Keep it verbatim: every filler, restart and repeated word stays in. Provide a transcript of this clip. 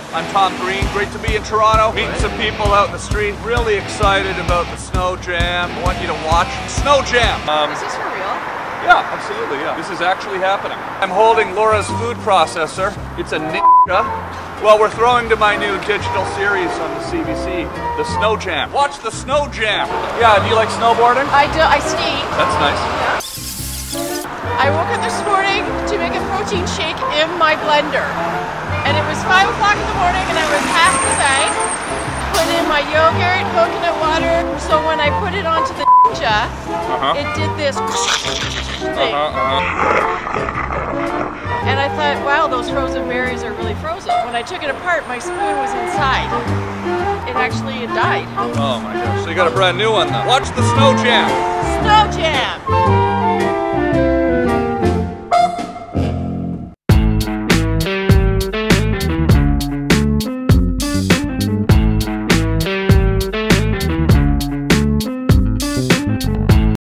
I'm Tom Green. Great to be in Toronto. Meeting some people out in the street. Really excited about the Snow Jam. I want you to watch Snow Jam. Um, Is this for real? Yeah, absolutely, yeah. This is actually happening. I'm holding Laura's food processor. It's a ninja. Well, we're throwing to my new digital series on the C B C, the Snow Jam. Watch the Snow Jam. Yeah, do you like snowboarding? I do. I ski. That's nice. Yeah. I woke up this morning to make a protein shake in my blender. And it was five o'clock in the morning and I was half the bag. Put in my yogurt, coconut water. So when I put it onto the ninja, uh-huh. it did this thing. Uh-huh, uh-huh. And I thought, wow, those frozen berries are really frozen. When I took it apart, my spoon was inside. It actually had died. Oh my gosh, so you got a brand new one now. Watch the Snow Jam. Snow Jam!